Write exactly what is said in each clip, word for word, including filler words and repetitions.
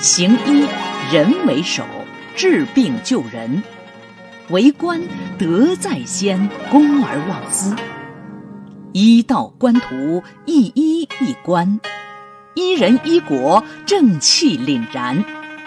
行医人为首，治病救人。为官德在先，公而忘私。医道官途，一医一官，医人医国，正气凛然。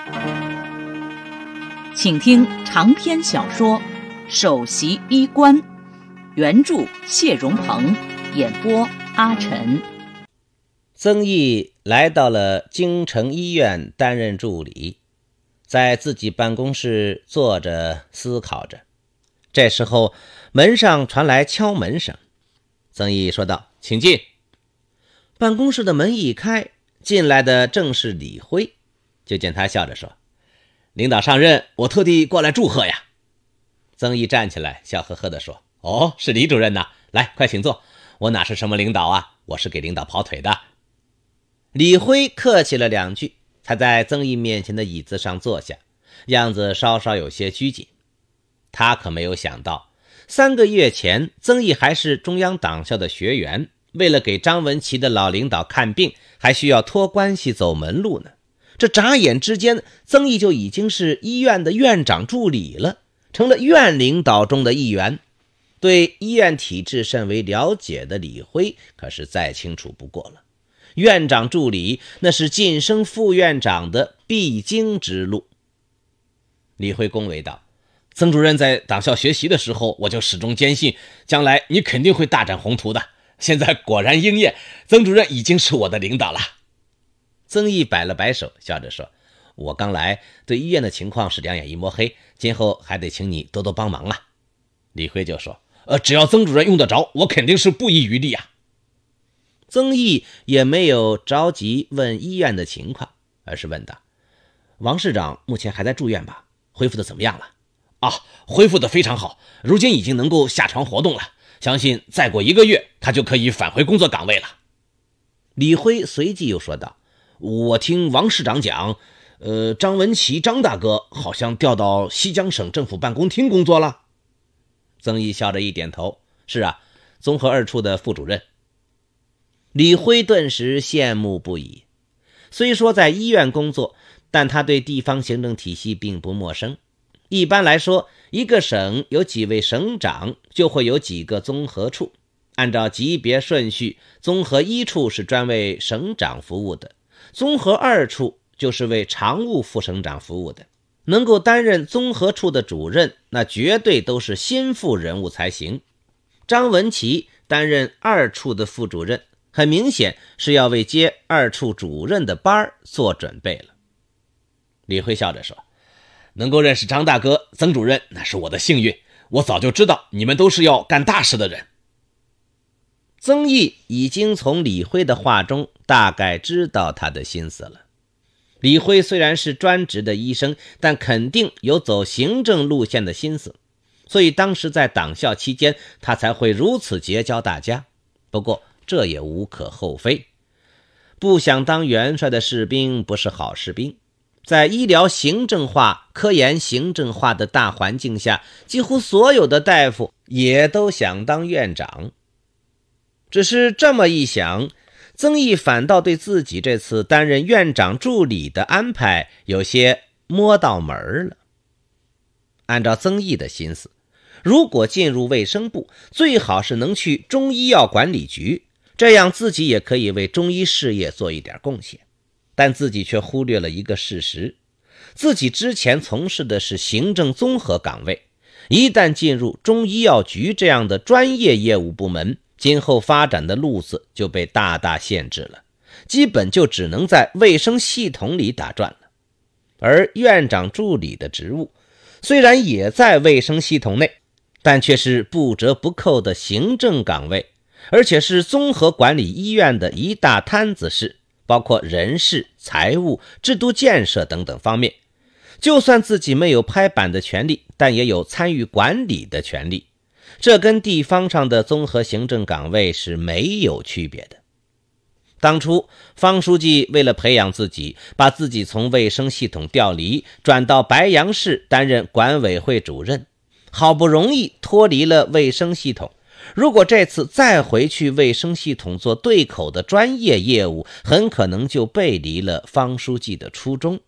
请听长篇小说《首席医官》，原著谢荣鹏，演播阿晨。 曾毅来到了京城医院担任助理，在自己办公室坐着思考着。这时候门上传来敲门声，曾毅说道：“请进。”办公室的门一开，进来的正是李辉。就见他笑着说：“领导上任，我特地过来祝贺呀。”曾毅站起来笑呵呵地说：“哦，是李主任呐，来，快请坐。我哪是什么领导啊，我是给领导跑腿的。”李辉客气了两句，他在曾毅面前的椅子上坐下，样子稍稍有些拘谨。他可没有想到，三个月前曾毅还是中央党校的学员，为了给张文琪的老领导看病，还需要托关系走门路呢。这眨眼之间，曾毅就已经是医院的院长助理了，成了院领导中的一员。对医院体制甚为了解的李辉可是再清楚不过了。院长助理那是晋升副院长的必经之路。李辉恭维道：“曾主任在党校学习的时候，我就始终坚信将来你肯定会大展宏图的。现在果然应验，曾主任已经是我的领导了。”曾毅摆了摆手，笑着说：“我刚来，对医院的情况是两眼一摸黑，今后还得请你多多帮忙啊。”李辉就说：“呃，只要曾主任用得着，我肯定是不遗余力啊。”曾毅也没有着急问医院的情况，而是问道：“王市长目前还在住院吧？恢复的怎么样了？”“啊，恢复的非常好，如今已经能够下床活动了，相信再过一个月他就可以返回工作岗位了。”李辉随即又说道：“我听王市长讲，呃，张文琪张大哥好像调到西江省政府办公厅工作了。”曾毅笑着一点头：“是啊，综合二处的副主任。”李辉顿时羡慕不已。虽说在医院工作，但他对地方行政体系并不陌生。一般来说，一个省有几位省长，就会有几个综合处。按照级别顺序，综合一处是专为省长服务的，综合二处就是为常务副省长服务的。能够担任综合处的主任，那绝对都是心腹人物才行。张文琪担任二处的副主任，很明显是要为接二处主任的班做准备了。李辉笑着说：“能够认识张大哥、曾主任，那是我的幸运。我早就知道你们都是要干大事的人。”曾毅已经从李辉的话中大概知道他的心思了。李辉虽然是专职的医生，但肯定有走行政路线的心思，所以当时在党校期间，他才会如此结交大家。不过这也无可厚非，不想当元帅的士兵不是好士兵。在医疗行政化、科研行政化的大环境下，几乎所有的大夫也都想当院长。只是这么一想，曾毅反倒对自己这次担任院长助理的安排有些摸到门了。按照曾毅的心思，如果进入卫生部，最好是能去中医药管理局，这样自己也可以为中医事业做一点贡献。但自己却忽略了一个事实，自己之前从事的是行政综合岗位，一旦进入中医药局这样的专业业务部门，今后发展的路子就被大大限制了，基本就只能在卫生系统里打转了。而院长助理的职务虽然也在卫生系统内，但却是不折不扣的行政岗位，而且是综合管理医院的一大摊子事，包括人事、财务、制度建设等等方面。就算自己没有拍板的权利，但也有参与管理的权利，这跟地方上的综合行政岗位是没有区别的。当初方书记为了培养自己，把自己从卫生系统调离，转到白杨市担任管委会主任，好不容易脱离了卫生系统，如果这次再回去卫生系统做对口的专业业务，很可能就背离了方书记的初衷。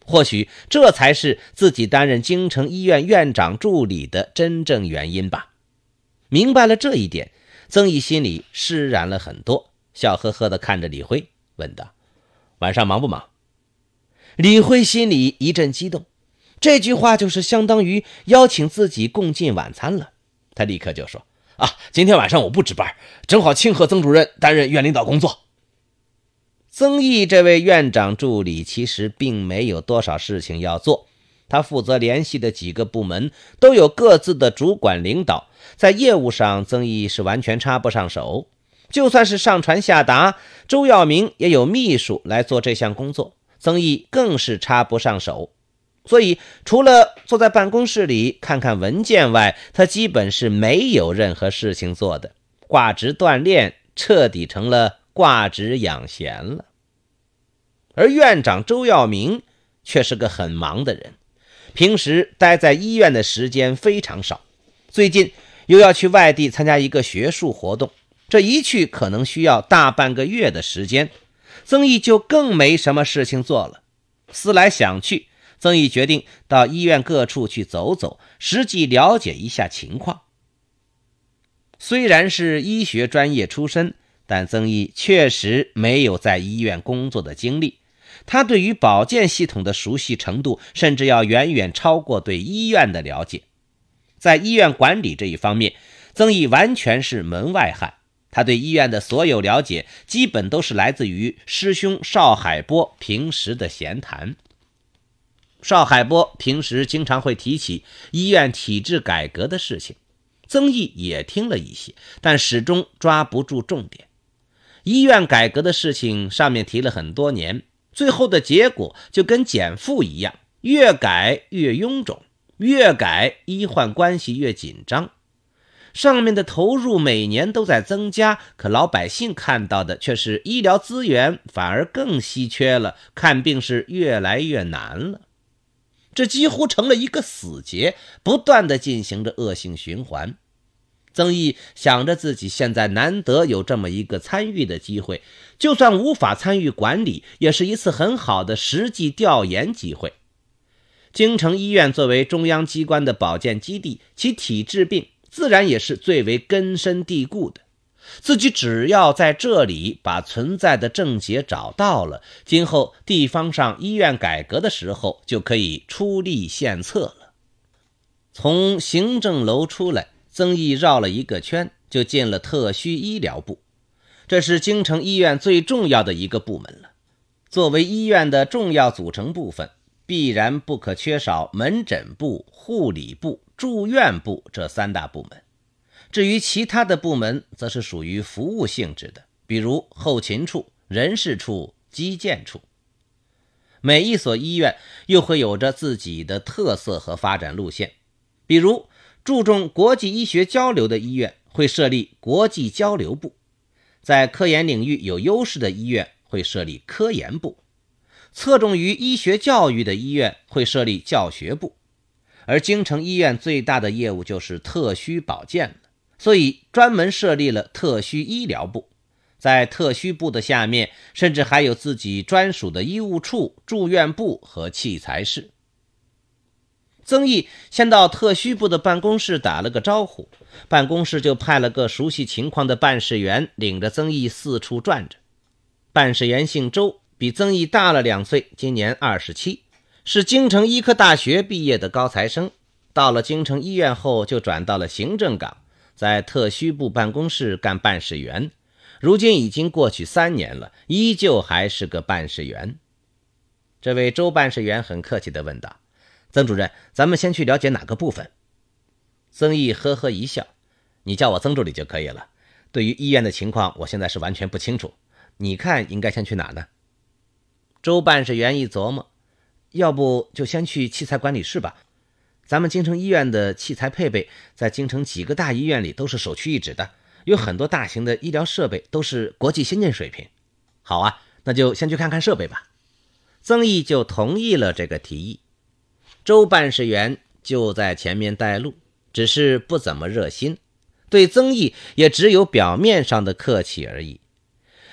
或许这才是自己担任京城医院院长助理的真正原因吧。明白了这一点，曾毅心里释然了很多，笑呵呵地看着李辉，问道：晚上忙不忙？李辉心里一阵激动，这句话就是相当于邀请自己共进晚餐了。他立刻就说：啊，今天晚上我不值班，正好庆贺曾主任担任院领导工作。曾毅这位院长助理其实并没有多少事情要做，他负责联系的几个部门都有各自的主管领导，在业务上曾毅是完全插不上手。就算是上传下达，周耀明也有秘书来做这项工作，曾毅更是插不上手。所以除了坐在办公室里看看文件外，他基本是没有任何事情做的。挂职锻炼彻底成了挂职养闲了。而院长周耀明却是个很忙的人，平时待在医院的时间非常少，最近又要去外地参加一个学术活动，这一去可能需要大半个月的时间，曾毅就更没什么事情做了。思来想去，曾毅决定到医院各处去走走，实际了解一下情况。虽然是医学专业出身，但曾毅确实没有在医院工作的经历，他对于保健系统的熟悉程度甚至要远远超过对医院的了解。在医院管理这一方面，曾毅完全是门外汉，他对医院的所有了解基本都是来自于师兄邵海波平时的闲谈。邵海波平时经常会提起医院体制改革的事情，曾毅也听了一些，但始终抓不住重点。医院改革的事情上面提了很多年，最后的结果就跟减负一样，越改越臃肿，越改医患关系越紧张。上面的投入每年都在增加，可老百姓看到的却是医疗资源反而更稀缺了，看病是越来越难了。这几乎成了一个死结，不断地进行着恶性循环。曾毅想着自己现在难得有这么一个参与的机会，就算无法参与管理，也是一次很好的实际调研机会。京城医院作为中央机关的保健基地，其体制病自然也是最为根深蒂固的。自己只要在这里把存在的症结找到了，今后地方上医院改革的时候就可以出力献策了。从行政楼出来，曾毅绕了一个圈，就进了特需医疗部。这是京城医院最重要的一个部门了。作为医院的重要组成部分，必然不可缺少门诊部、护理部、住院部这三大部门。至于其他的部门则是属于服务性质的，比如后勤处、人事处、基建处。每一所医院又会有着自己的特色和发展路线，比如注重国际医学交流的医院会设立国际交流部，在科研领域有优势的医院会设立科研部，侧重于医学教育的医院会设立教学部。而京城医院最大的业务就是特需保健了，所以专门设立了特需医疗部。在特需部的下面，甚至还有自己专属的医务处、住院部和器材室。曾毅先到特需部的办公室打了个招呼，办公室就派了个熟悉情况的办事员领着曾毅四处转着。办事员姓周，比曾毅大了两岁，今年二十七，是京城医科大学毕业的高材生。到了京城医院后就转到了行政岗，在特需部办公室干办事员，如今已经过去三年了，依旧还是个办事员。这位周办事员很客气地问道：曾主任，咱们先去了解哪个部分？曾毅呵呵一笑：你叫我曾助理就可以了，对于医院的情况我现在是完全不清楚，你看应该先去哪呢？周办事员一琢磨，要不就先去器材管理室吧，咱们京城医院的器材配备在京城几个大医院里都是首屈一指的，有很多大型的医疗设备都是国际先进水平。好啊，那就先去看看设备吧。曾毅就同意了这个提议。周办事员就在前面带路，只是不怎么热心，对曾毅也只有表面上的客气而已。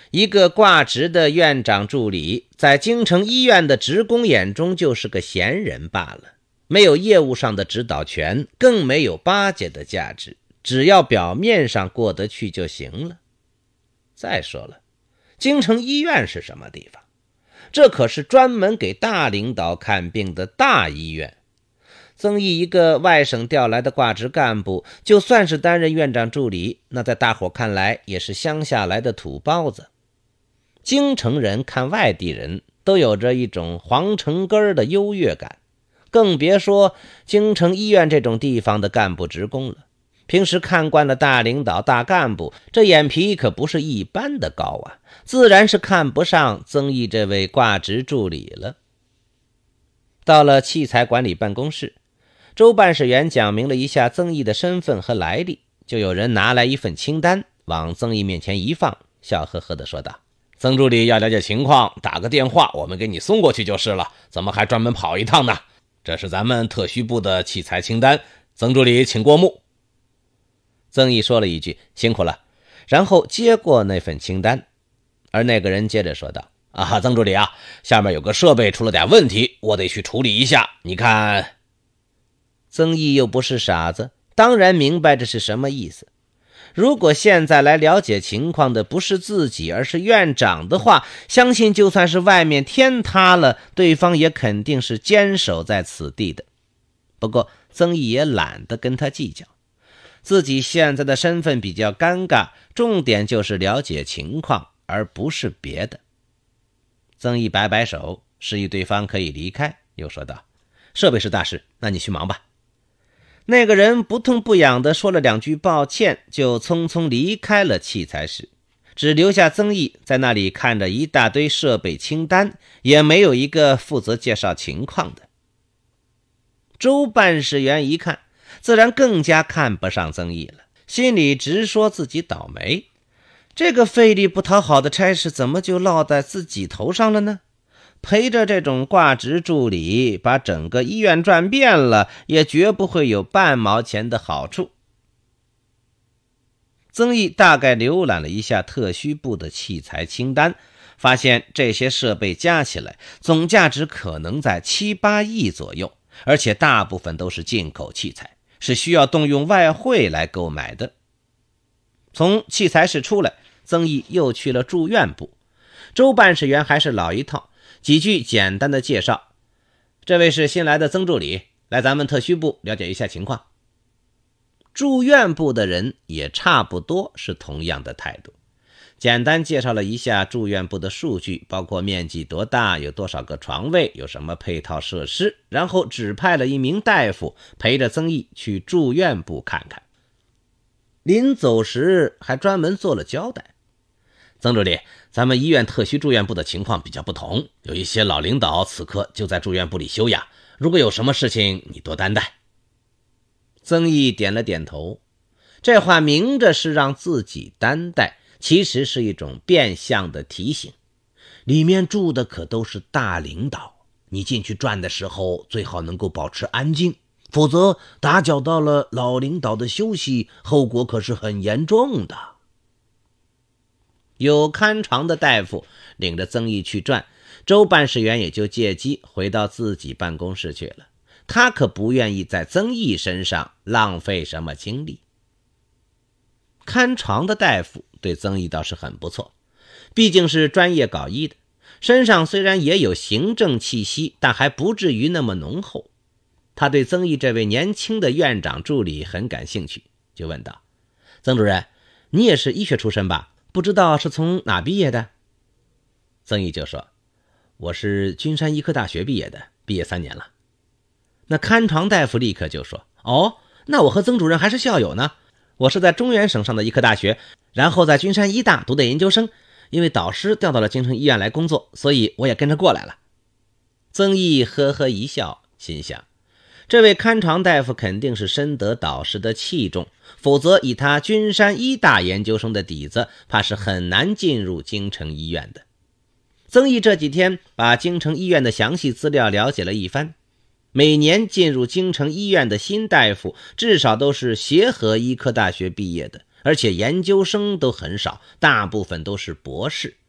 一个挂职的院长助理，在京城医院的职工眼中就是个闲人罢了，没有业务上的指导权，更没有巴结的价值，只要表面上过得去就行了。再说了，京城医院是什么地方？这可是专门给大领导看病的大医院。曾毅一个外省调来的挂职干部，就算是担任院长助理，那在大伙看来也是乡下来的土包子。京城人看外地人都有着一种皇城根的优越感，更别说京城医院这种地方的干部职工了。平时看惯了大领导大干部，这眼皮可不是一般的高啊，自然是看不上曾毅这位挂职助理了。到了器材管理办公室，周办事员讲明了一下曾毅的身份和来历，就有人拿来一份清单往曾毅面前一放，笑呵呵地说道：曾助理要了解情况，打个电话我们给你送过去就是了，怎么还专门跑一趟呢？这是咱们特需部的器材清单，曾助理请过目。曾毅说了一句辛苦了，然后接过那份清单，而那个人接着说道：啊，曾助理啊，下面有个设备出了点问题，我得去处理一下，你看。曾毅又不是傻子，当然明白这是什么意思。如果现在来了解情况的不是自己，而是院长的话，相信就算是外面天塌了，对方也肯定是坚守在此地的。不过曾毅也懒得跟他计较，自己现在的身份比较尴尬，重点就是了解情况，而不是别的。曾毅摆摆手，示意对方可以离开，又说道：设备是大事，那你去忙吧。那个人不痛不痒地说了两句抱歉，就匆匆离开了器材室，只留下曾毅在那里看着一大堆设备清单，也没有一个负责介绍情况的。周办事员一看，自然更加看不上曾毅了，心里直说自己倒霉，这个费力不讨好的差事怎么就落在自己头上了呢？陪着这种挂职助理把整个医院转遍了，也绝不会有半毛钱的好处。曾毅大概浏览了一下特需部的器材清单，发现这些设备加起来总价值可能在七八亿左右，而且大部分都是进口器材，是需要动用外汇来购买的。从器材室出来，曾毅又去了住院部。周办事员还是老一套，几句简单的介绍：这位是新来的曾助理，来咱们特需部了解一下情况。住院部的人也差不多是同样的态度，简单介绍了一下住院部的数据，包括面积多大，有多少个床位，有什么配套设施，然后指派了一名大夫陪着曾毅去住院部看看。临走时还专门做了交代：曾助理，咱们医院特需住院部的情况比较不同，有一些老领导此刻就在住院部里休养，如果有什么事情你多担待。曾毅点了点头，这话明着是让自己担待，其实是一种变相的提醒。里面住的可都是大领导，你进去转的时候最好能够保持安静，否则打搅到了老领导的休息，后果可是很严重的。有看床的大夫领着曾毅去转，周办事员也就借机回到自己办公室去了。他可不愿意在曾毅身上浪费什么精力。看床的大夫对曾毅倒是很不错，毕竟是专业搞医的，身上虽然也有行政气息，但还不至于那么浓厚。他对曾毅这位年轻的院长助理很感兴趣，就问道：曾主任，你也是医学出身吧？不知道是从哪毕业的？曾毅就说：我是君山医科大学毕业的，毕业三年了。那看床大夫立刻就说：哦，那我和曾主任还是校友呢。我是在中原省上的医科大学，然后在君山医大读的研究生，因为导师调到了京城医院来工作，所以我也跟着过来了。曾毅呵呵一笑，心想这位看床大夫肯定是深得导师的器重，否则以他君山医大研究生的底子，怕是很难进入京城医院的。曾毅这几天把京城医院的详细资料了解了一番，每年进入京城医院的新大夫至少都是协和医科大学毕业的，而且研究生都很少，大部分都是博士。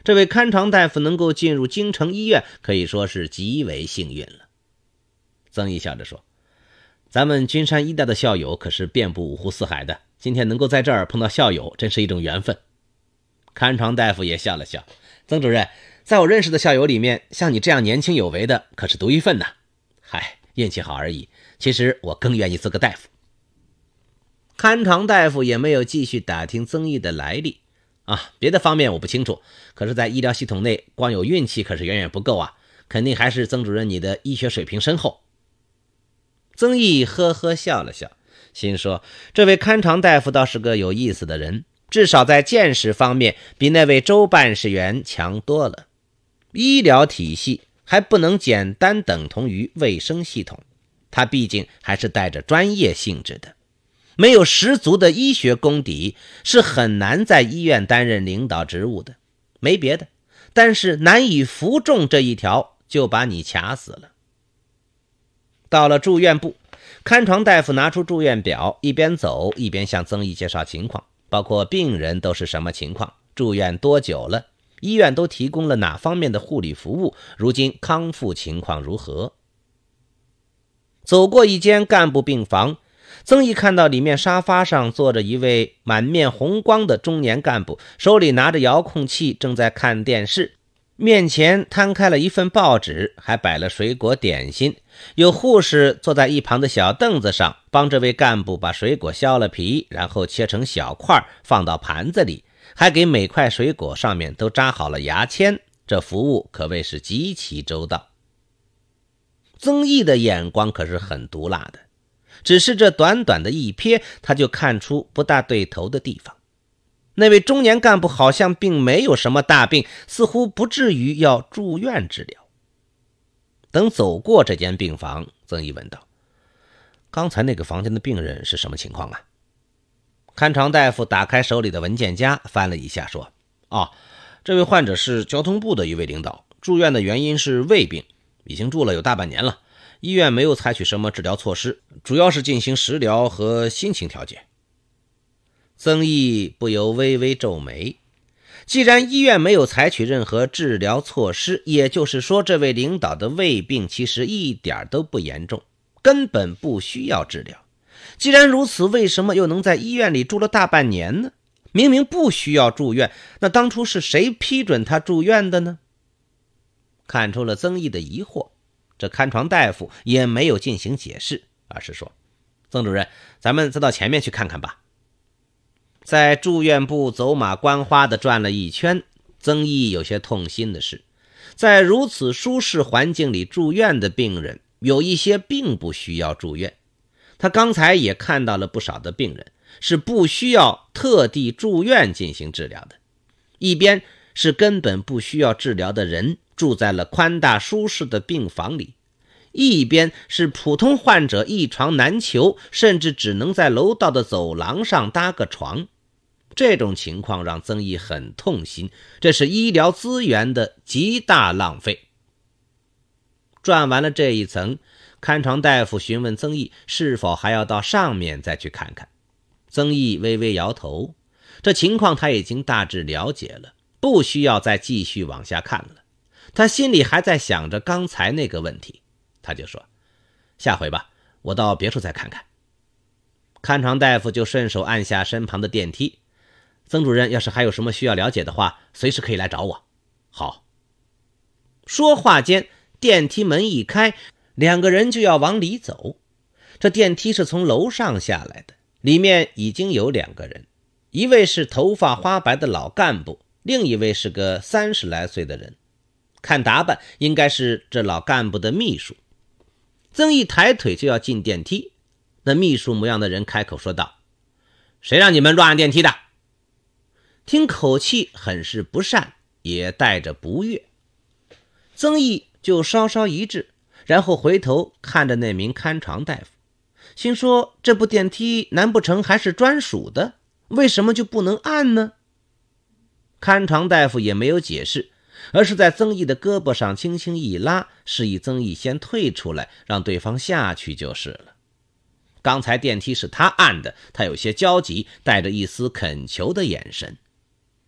这位勘肠大夫能够进入京城医院，可以说是极为幸运了。曾毅笑着说，咱们君山医大的校友可是遍布五湖四海的，今天能够在这儿碰到校友，真是一种缘分。勘肠大夫也笑了笑，曾主任，在我认识的校友里面，像你这样年轻有为的可是独一份呐。嗨，运气好而已，其实我更愿意做个大夫。勘肠大夫也没有继续打听曾毅的来历啊，别的方面我不清楚，可是在医疗系统内光有运气可是远远不够啊，肯定还是曾主任你的医学水平深厚。曾毅呵呵笑了笑，心说这位勘肠大夫倒是个有意思的人，至少在见识方面比那位周办事员强多了。医疗体系还不能简单等同于卫生系统，它毕竟还是带着专业性质的，没有十足的医学功底是很难在医院担任领导职务的。没别的，但是难以服众这一条就把你卡死了。到了住院部，勘肠大夫拿出住院表，一边走一边向曾毅介绍情况，包括病人都是什么情况，住院多久了，医院都提供了哪方面的护理服务，如今康复情况如何。走过一间干部病房，曾毅看到里面沙发上坐着一位满面红光的中年干部，手里拿着遥控器正在看电视，面前摊开了一份报纸，还摆了水果点心，有护士坐在一旁的小凳子上，帮这位干部把水果削了皮，然后切成小块放到盘子里，还给每块水果上面都扎好了牙签，这服务可谓是极其周到。曾毅的眼光可是很毒辣的，只是这短短的一瞥，他就看出不大对头的地方。那位中年干部好像并没有什么大病，似乎不至于要住院治疗。等走过这间病房，曾毅问道，刚才那个房间的病人是什么情况啊？勘肠大夫打开手里的文件夹，翻了一下说，哦，这位患者是交通部的一位领导，住院的原因是胃病，已经住了有大半年了，医院没有采取什么治疗措施，主要是进行食疗和心情调节。曾毅不由微微皱眉，既然医院没有采取任何治疗措施，也就是说这位领导的胃病其实一点都不严重，根本不需要治疗。既然如此，为什么又能在医院里住了大半年呢？明明不需要住院，那当初是谁批准他住院的呢？看出了曾毅的疑惑，这勘肠大夫也没有进行解释，而是说，曾主任，咱们再到前面去看看吧。在住院部走马观花地转了一圈，曾毅有些痛心的是，在如此舒适环境里住院的病人，有一些并不需要住院。他刚才也看到了不少的病人是不需要特地住院进行治疗的，一边是根本不需要治疗的人住在了宽大舒适的病房里，一边是普通患者一床难求，甚至只能在楼道的走廊上搭个床。这种情况让曾毅很痛心，这是医疗资源的极大浪费。转完了这一层，勘肠大夫询问曾毅是否还要到上面再去看看。曾毅微微摇头，这情况他已经大致了解了，不需要再继续往下看了。他心里还在想着刚才那个问题，他就说，下回吧，我到别处再看看。勘肠大夫就顺手按下身旁的电梯，曾主任要是还有什么需要了解的话，随时可以来找我。好。说话间，电梯门一开，两个人就要往里走。这电梯是从楼上下来的，里面已经有两个人，一位是头发花白的老干部，另一位是个三十来岁的人，看打扮应该是这老干部的秘书。曾毅抬腿就要进电梯，那秘书模样的人开口说道，谁让你们乱按电梯的？听口气很是不善，也带着不悦。曾毅就稍稍一滞，然后回头看着那名勘肠大夫，心说这部电梯难不成还是专属的？为什么就不能按呢？勘肠大夫也没有解释，而是在曾毅的胳膊上轻轻一拉，示意曾毅先退出来，让对方下去就是了。刚才电梯是他按的，他有些焦急，带着一丝恳求的眼神。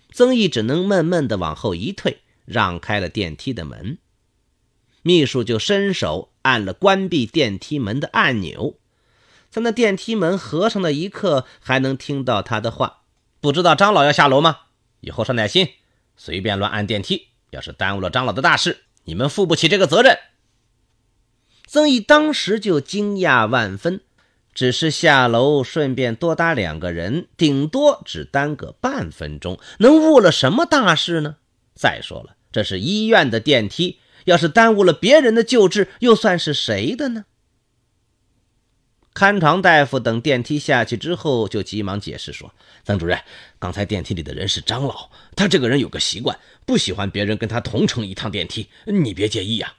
曾毅只能闷闷地往后一退，让开了电梯的门。秘书就伸手按了关闭电梯门的按钮，在那电梯门合上的一刻，还能听到他的话：不知道张老要下楼吗？以后上点心，随便乱按电梯，要是耽误了张老的大事，你们负不起这个责任。曾毅当时就惊讶万分，只是下楼顺便多搭两个人，顶多只耽搁半分钟，能误了什么大事呢？再说了，这是医院的电梯，要是耽误了别人的救治，又算是谁的呢？看床大夫等电梯下去之后，就急忙解释说：曾主任，刚才电梯里的人是张老，他这个人有个习惯，不喜欢别人跟他同乘一趟电梯，你别介意啊。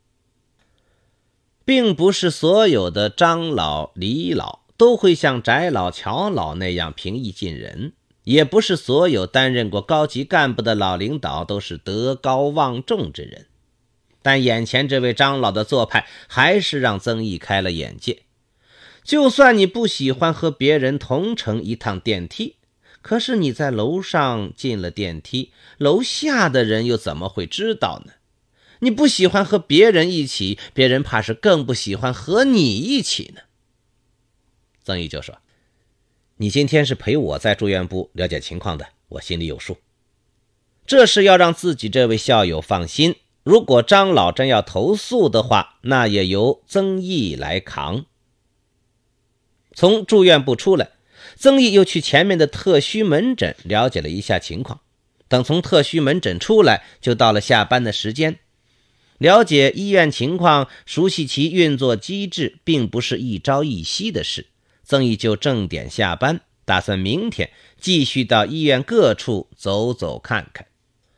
并不是所有的张老、李老都会像翟老、乔老那样平易近人，也不是所有担任过高级干部的老领导都是德高望重之人。但眼前这位张老的做派还是让曾毅开了眼界。就算你不喜欢和别人同乘一趟电梯，可是你在楼上进了电梯，楼下的人又怎么会知道呢？你不喜欢和别人一起，别人怕是更不喜欢和你一起呢。曾毅就说：你今天是陪我在住院部了解情况的，我心里有数。这是要让自己这位校友放心，如果张老真要投诉的话，那也由曾毅来扛。从住院部出来，曾毅又去前面的特需门诊了解了一下情况。等从特需门诊出来，就到了下班的时间。了解医院情况，熟悉其运作机制，并不是一朝一夕的事。曾毅就正点下班，打算明天继续到医院各处走走看看。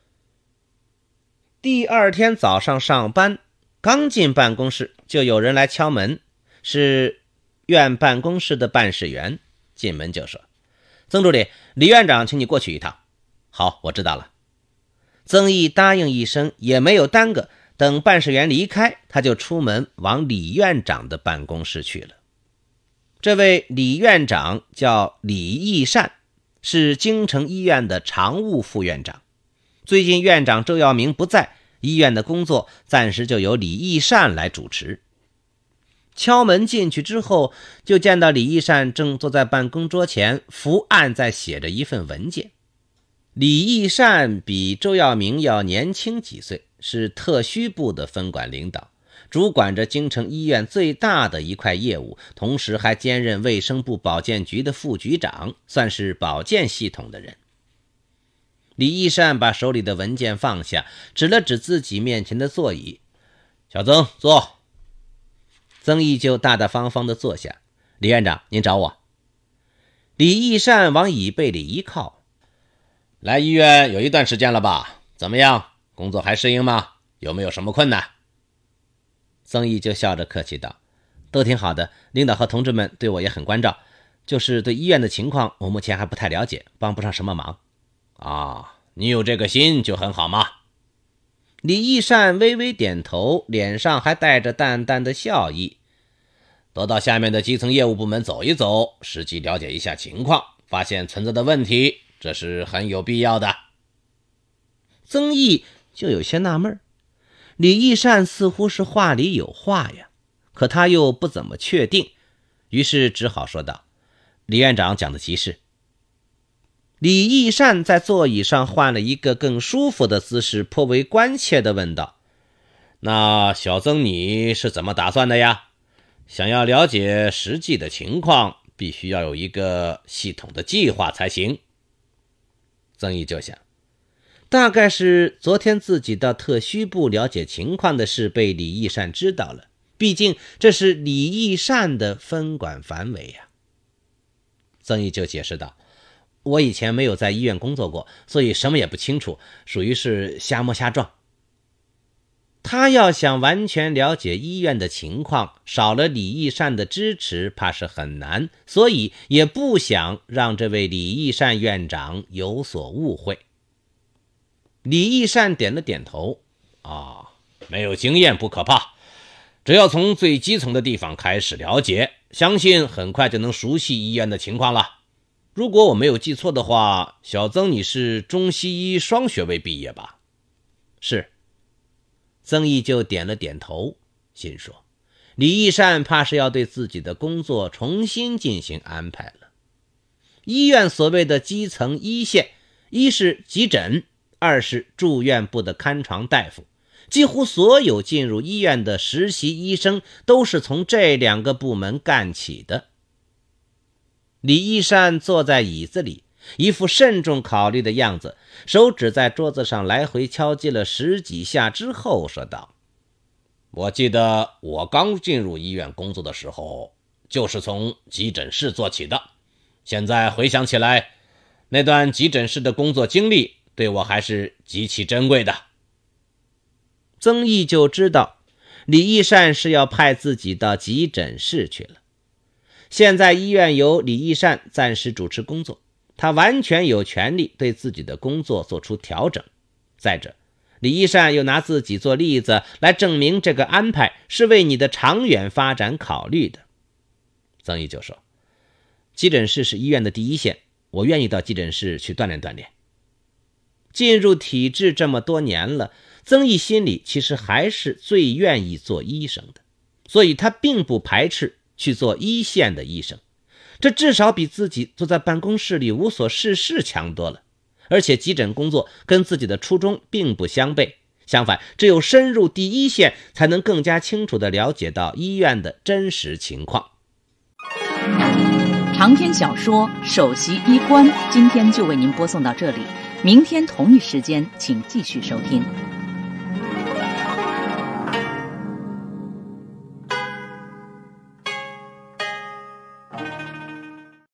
第二天早上上班，刚进办公室就有人来敲门，是院办公室的办事员。进门就说：曾助理，李院长请你过去一趟。好，我知道了。曾毅答应一声，也没有耽搁，等办事员离开，他就出门往李院长的办公室去了。这位李院长叫李义善，是京城医院的常务副院长。最近院长周耀明不在，医院的工作暂时就由李义善来主持。敲门进去之后，就见到李义善正坐在办公桌前，伏案在写着一份文件。李义善比周耀明要年轻几岁，是特需部的分管领导，主管着京城医院最大的一块业务，同时还兼任卫生部保健局的副局长，算是保健系统的人。李义善把手里的文件放下，指了指自己面前的座椅：小曾，坐。曾毅就大大方方地坐下。李院长，您找我。李义善往椅背里一靠：来医院有一段时间了吧？怎么样？工作还适应吗？有没有什么困难？曾毅就笑着客气道：都挺好的，领导和同志们对我也很关照，就是对医院的情况我目前还不太了解，帮不上什么忙。啊，你有这个心就很好嘛。李义善微微点头，脸上还带着淡淡的笑意。多到下面的基层业务部门走一走，实际了解一下情况，发现存在的问题，这是很有必要的。曾毅就有些纳闷，李义善似乎是话里有话呀，可他又不怎么确定，于是只好说道：李院长讲的极是。李义善在座椅上换了一个更舒服的姿势，颇为关切地问道：那小曾你是怎么打算的呀？想要了解实际的情况，必须要有一个系统的计划才行。曾毅就想，大概是昨天自己到特需部了解情况的事被李义善知道了，毕竟这是李义善的分管范围呀。曾毅就解释道：我以前没有在医院工作过，所以什么也不清楚，属于是瞎摸瞎撞。他要想完全了解医院的情况，少了李义善的支持，怕是很难，所以也不想让这位李义善院长有所误会。李义善点了点头：啊，没有经验不可怕，只要从最基层的地方开始了解，相信很快就能熟悉医院的情况了。 如果我没有记错的话，小曾你是中西医双学位毕业吧？是。曾毅就点了点头，心说李义善怕是要对自己的工作重新进行安排了。医院所谓的基层一线，一是急诊，二是住院部的看床大夫，几乎所有进入医院的实习医生都是从这两个部门干起的。李义善坐在椅子里，一副慎重考虑的样子，手指在桌子上来回敲击了十几下之后说道：我记得我刚进入医院工作的时候，就是从急诊室做起的。现在回想起来，那段急诊室的工作经历对我还是极其珍贵的。曾毅就知道李义善是要派自己到急诊室去了。现在医院由李义善暂时主持工作，他完全有权利对自己的工作做出调整。再者，李义善又拿自己做例子来证明这个安排是为你的长远发展考虑的。曾毅就说，急诊室是医院的第一线，我愿意到急诊室去锻炼锻炼。进入体制这么多年了，曾毅心里其实还是最愿意做医生的，所以他并不排斥去做一线的医生，这至少比自己坐在办公室里无所事事强多了。而且急诊工作跟自己的初衷并不相悖，相反，只有深入第一线，才能更加清楚地了解到医院的真实情况。 长篇小说《首席医官》今天就为您播送到这里，明天同一时间请继续收听。